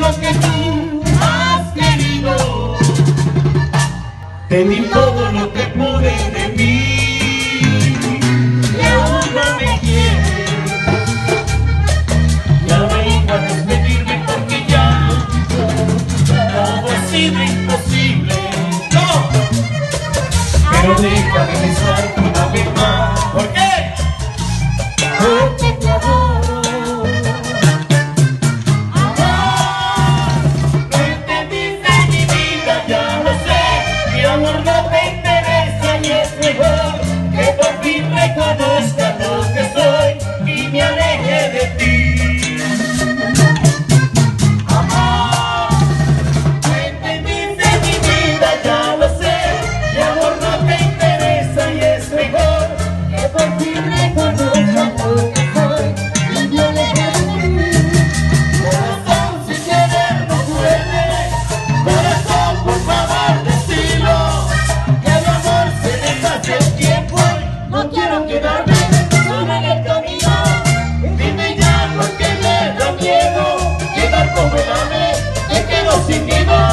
lo que tú has querido. Te di todo lo que pude de mí y aún no me quieres. Ya vengo a despedirme porque ya todo ha sido imposible. ¡No! Pero déjame besarte una vez más. ¿Por qué? Porque te adoro. Amor, no entendiste mi vida, ya lo sé. Mi amor no te interesa y es mejor que por fin reconozca lo que soy y me aleje de ti. Amor, no entendiste mi vida, ya lo sé. Mi amor no te interesa y es mejor que por fin reconozca lo que soy y me aleje de ti. Corazón, si quieres no puedes. Corazón, por favor, decilo. Que el amor se deshace el tiempo. No quiero quedarme solo en el camino. Dime ya porque me da miedo quedar como el ave que quedó sin miedo.